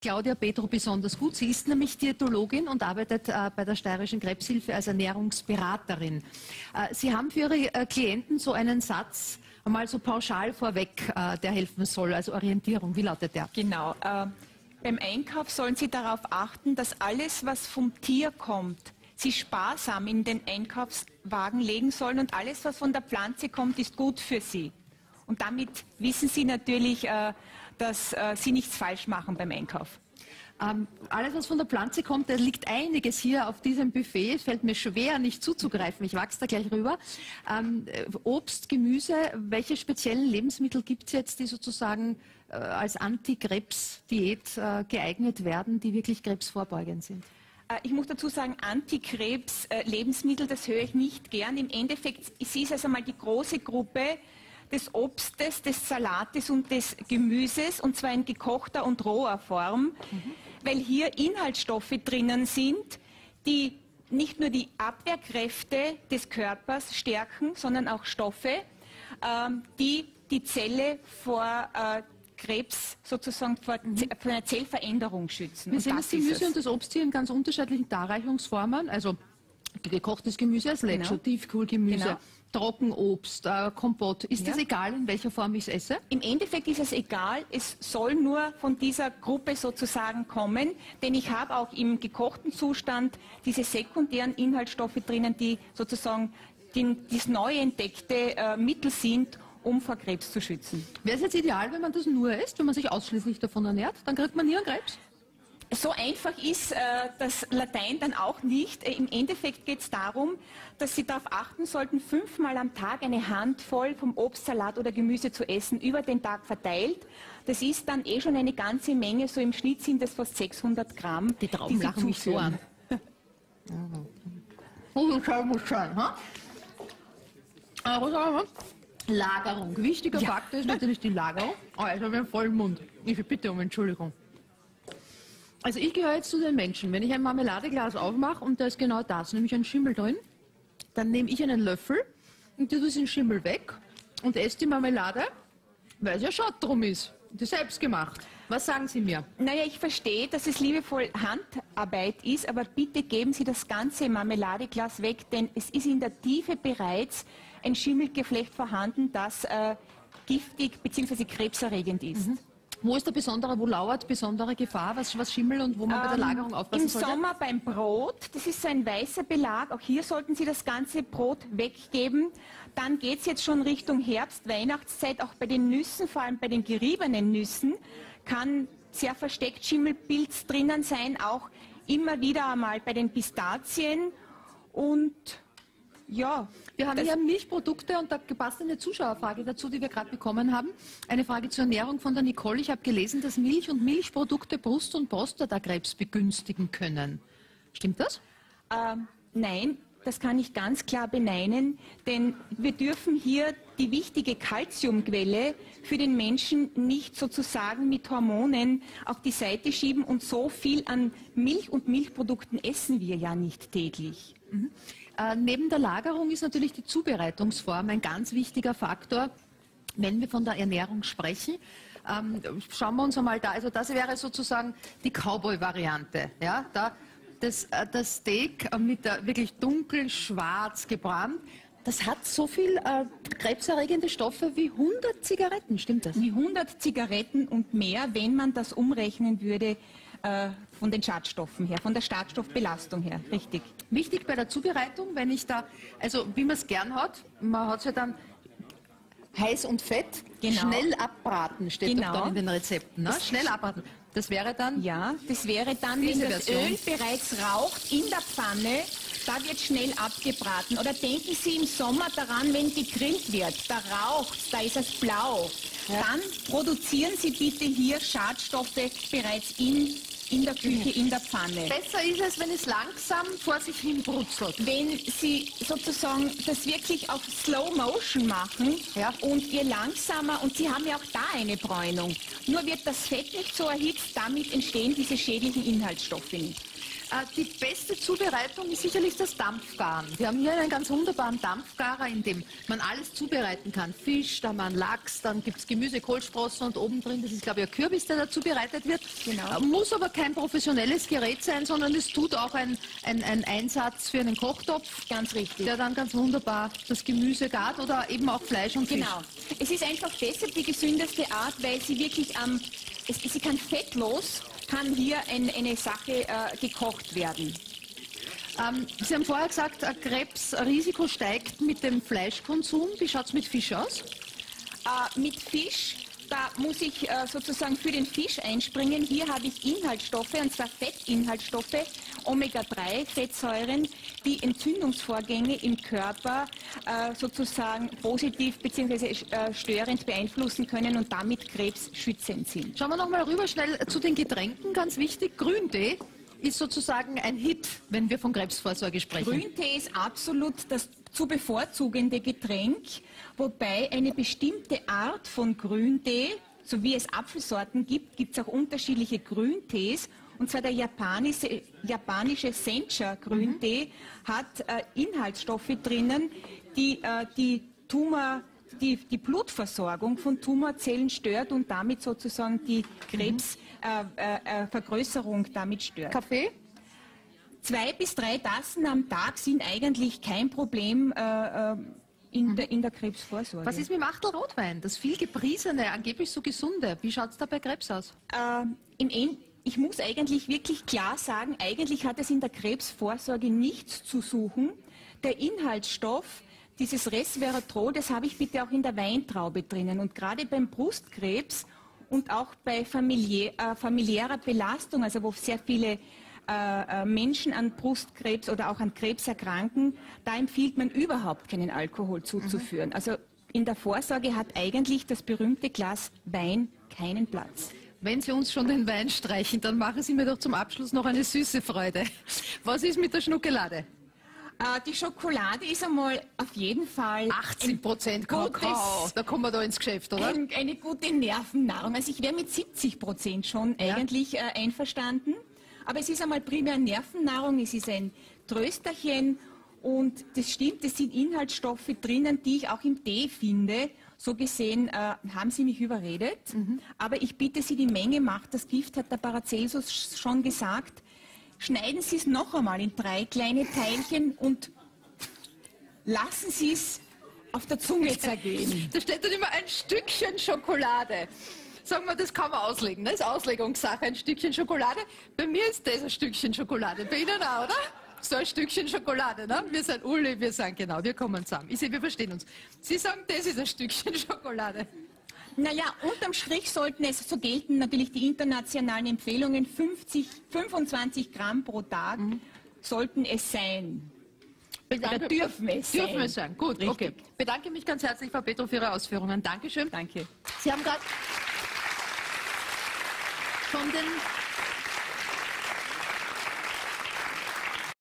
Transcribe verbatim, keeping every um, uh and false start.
Claudia Petro besonders gut. Sie ist nämlich Diätologin und arbeitet äh, bei der Steirischen Krebshilfe als Ernährungsberaterin. Äh, Sie haben für Ihre äh, Klienten so einen Satz, einmal so pauschal vorweg, äh, der helfen soll, also Orientierung. Wie lautet der? Genau. Äh, beim Einkauf sollen Sie darauf achten, dass alles, was vom Tier kommt, Sie sparsam in den Einkaufswagen legen sollen und alles, was von der Pflanze kommt, ist gut für Sie. Und damit wissen Sie natürlich, äh, dass äh, Sie nichts falsch machen beim Einkauf. Ähm, alles, was von der Pflanze kommt, da liegt einiges hier auf diesem Buffet. Es fällt mir schwer, nicht zuzugreifen. Ich wachse da gleich rüber. Ähm, Obst, Gemüse, welche speziellen Lebensmittel gibt es jetzt, die sozusagen äh, als Anti-Krebs-Diät äh, geeignet werden, die wirklich krebsvorbeugend sind? Ich muss dazu sagen, Antikrebs-Lebensmittel, das höre ich nicht gern. Im Endeffekt ist es also mal die große Gruppe des Obstes, des Salates und des Gemüses, und zwar in gekochter und roher Form, mhm. weil hier Inhaltsstoffe drinnen sind, die nicht nur die Abwehrkräfte des Körpers stärken, sondern auch Stoffe, ähm, die die Zelle vor äh, Krebs sozusagen vor, mhm. vor einer Zellveränderung schützen. Wir sehen das Gemüse und das Obst hier in ganz unterschiedlichen Darreichungsformen, also gekochtes Gemüse als Lecco, genau. Tiefkühlgemüse, genau. Trockenobst, äh, Kompott. Ist ja. das egal, in welcher Form ich es esse? Im Endeffekt ist es egal, es soll nur von dieser Gruppe sozusagen kommen, denn ich habe auch im gekochten Zustand diese sekundären Inhaltsstoffe drinnen, die sozusagen die, das neu entdeckte äh, Mittel sind, um vor Krebs zu schützen. Wäre es jetzt ideal, wenn man das nur isst, wenn man sich ausschließlich davon ernährt? Dann kriegt man nie einen Krebs? So einfach ist äh, das Latein dann auch nicht. Äh, Im Endeffekt geht es darum, dass Sie darauf achten sollten, fünfmal am Tag eine Handvoll vom Obst, Salat oder Gemüse zu essen, über den Tag verteilt. Das ist dann eh schon eine ganze Menge, so im Schnitt sind das fast sechshundert Gramm. Die Trauben die lachen mich so an. Lagerung. Wichtiger ja. Faktor ist natürlich die Lagerung. Oh, jetzt habe ich einen vollen Mund. Ich bitte um Entschuldigung. Also ich gehöre jetzt zu den Menschen, wenn ich ein Marmeladeglas aufmache und da ist genau das, nämlich ein Schimmel drin, dann nehme ich einen Löffel und tue diesen Schimmel weg und esse die Marmelade, weil es ja Schott drum ist. Das ist selbst gemacht. Was sagen Sie mir? Naja, ich verstehe, dass es liebevoll Handarbeit ist, aber bitte geben Sie das ganze Marmeladeglas weg, denn es ist in der Tiefe bereits ein Schimmelgeflecht vorhanden, das äh, giftig bzw. krebserregend ist. Mhm. Wo ist der besondere, wo lauert besondere Gefahr, was, was Schimmel und wo man ähm, bei der Lagerung aufpassen Im sollte? Sommer beim Brot, das ist so ein weißer Belag, auch hier sollten Sie das ganze Brot weggeben. Dann geht es jetzt schon Richtung Herbst, Weihnachtszeit, auch bei den Nüssen, vor allem bei den geriebenen Nüssen, kann sehr versteckt Schimmelpilz drinnen sein, auch immer wieder einmal bei den Pistazien und ja. Wir haben hier Milchprodukte und da passt eine Zuschauerfrage dazu, die wir gerade bekommen haben. Eine Frage zur Ernährung von der Nicole. Ich habe gelesen, dass Milch und Milchprodukte Brust- und Prostatakrebs begünstigen können. Stimmt das? Ähm, nein, das kann ich ganz klar beneinen, denn wir dürfen hier die wichtige Kalziumquelle für den Menschen nicht sozusagen mit Hormonen auf die Seite schieben, und so viel an Milch und Milchprodukten essen wir ja nicht täglich. Mhm. Äh, neben der Lagerung ist natürlich die Zubereitungsform ein ganz wichtiger Faktor, wenn wir von der Ernährung sprechen. Ähm, schauen wir uns einmal da, also das wäre sozusagen die Cowboy-Variante. Ja? Da, das, äh, das Steak äh, mit der wirklich dunkel schwarz gebrannt, das hat so viel äh, krebserregende Stoffe wie hundert Zigaretten, stimmt das? Wie hundert Zigaretten und mehr, wenn man das umrechnen würde äh, von den Schadstoffen her, von der Schadstoffbelastung her, richtig. Wichtig bei der Zubereitung, wenn ich da, also wie man es gern hat, man hat es ja dann heiß und fett, genau. Schnell abbraten, steht genau. doch dann in den Rezepten. Ne? Schnell abbraten. Das wäre dann? Ja, das wäre dann, wenn das Version. Öl bereits raucht in der Pfanne, da wird schnell abgebraten. Oder denken Sie im Sommer daran, wenn gegrillt wird, da raucht, da ist es blau. Ja. Dann produzieren Sie bitte hier Schadstoffe bereits in in der Küche, in der Pfanne. Besser ist es, wenn es langsam vor sich hin brutzelt. Wenn Sie sozusagen das wirklich auf Slow Motion machen, ja, und ihr langsamer, und Sie haben ja auch da eine Bräunung, nur wird das Fett nicht so erhitzt, damit entstehen diese schädlichen Inhaltsstoffe nicht. Die beste Zubereitung ist sicherlich das Dampfgaren. Wir haben hier einen ganz wunderbaren Dampfgarer, in dem man alles zubereiten kann. Fisch, dann man Lachs, dann gibt es Gemüse, Kohlsprossen und oben drin, das ist glaube ich ein Kürbis, der da zubereitet wird. Genau. Muss aber kein professionelles Gerät sein, sondern es tut auch ein, ein, ein Einsatz für einen Kochtopf. Ganz richtig. Der dann ganz wunderbar das Gemüse gart oder eben auch Fleisch und Fisch. Genau. Es ist einfach deshalb die gesündeste Art, weil sie wirklich am, ähm, es, sie kann fettlos, kann hier ein, eine Sache äh, gekocht werden. Ähm, Sie haben vorher gesagt, ein Krebsrisiko steigt mit dem Fleischkonsum. Wie schaut es mit Fisch aus? Äh, mit Fisch, da muss ich äh, sozusagen für den Fisch einspringen. Hier habe ich Inhaltsstoffe, und zwar Fettinhaltsstoffe, Omega drei Fettsäuren, die Entzündungsvorgänge im Körper äh, sozusagen positiv bzw. Äh, störend beeinflussen können und damit krebsschützend sind. Schauen wir noch mal rüber schnell zu den Getränken. Ganz wichtig, Grüntee ist sozusagen ein Hit, wenn wir von Krebsvorsorge sprechen. Grüntee ist absolut das zu bevorzugende Getränk, wobei eine bestimmte Art von Grüntee, so wie es Apfelsorten gibt, gibt es auch unterschiedliche Grüntees. Und zwar der japanische, japanische Sencha-Grüntee mhm. hat äh, Inhaltsstoffe drinnen, die äh, die, Tumor, die die Blutversorgung von Tumorzellen stört und damit sozusagen die Krebsvergrößerung mhm. äh, äh, damit stört. Kaffee? Zwei bis drei Tassen am Tag sind eigentlich kein Problem äh, in, mhm. der, in der Krebsvorsorge. Was ist mit dem Achtel Rotwein? Das viel gepriesene, angeblich so gesunde. Wie schaut es da bei Krebs aus? Äh, im End Ich muss eigentlich wirklich klar sagen, eigentlich hat es in der Krebsvorsorge nichts zu suchen. Der Inhaltsstoff, dieses Resveratrol, das habe ich bitte auch in der Weintraube drinnen. Und gerade beim Brustkrebs und auch bei familiä äh, familiärer Belastung, also wo sehr viele äh, Menschen an Brustkrebs oder auch an Krebs erkranken, da empfiehlt man überhaupt keinen Alkohol zuzuführen. Mhm. Also in der Vorsorge hat eigentlich das berühmte Glas Wein keinen Platz. Wenn Sie uns schon den Wein streichen, dann machen Sie mir doch zum Abschluss noch eine süße Freude. Was ist mit der Schokolade? Äh, die Schokolade ist einmal auf jeden Fall achtzig Prozent Kakao. Da kommen wir da ins Geschäft, oder? Ein, eine gute Nervennahrung. Also ich wäre mit siebzig Prozent schon ja. eigentlich äh, einverstanden. Aber es ist einmal primär Nervennahrung, es ist ein Trösterchen und das stimmt, es sind Inhaltsstoffe drinnen, die ich auch im Tee finde. So gesehen äh, haben Sie mich überredet, mhm. aber ich bitte Sie, die Menge macht das Gift, hat der Paracelsus schon gesagt. Schneiden Sie es noch einmal in drei kleine Teilchen und lassen Sie es auf der Zunge zergehen. Da steht dann immer ein Stückchen Schokolade. Sagen wir, das kann man auslegen, das ist Auslegungssache, ein Stückchen Schokolade. Bei mir ist das ein Stückchen Schokolade, bei Ihnen auch, oder? So ein Stückchen Schokolade, ne? Wir sind Uli, wir sagen genau, wir kommen zusammen. Ich sehe, wir verstehen uns. Sie sagen, das ist ein Stückchen Schokolade. Naja, unterm Strich sollten es, so gelten natürlich die internationalen Empfehlungen, fünfzig, fünfundzwanzig Gramm pro Tag mhm. sollten es sein. Bedanke, Oder dürfen es sein. Dürfen es sein, gut, Richtig. Okay. Bedanke mich ganz herzlich, Frau Petrow, für Ihre Ausführungen. Dankeschön. Danke. Sie haben gerade von den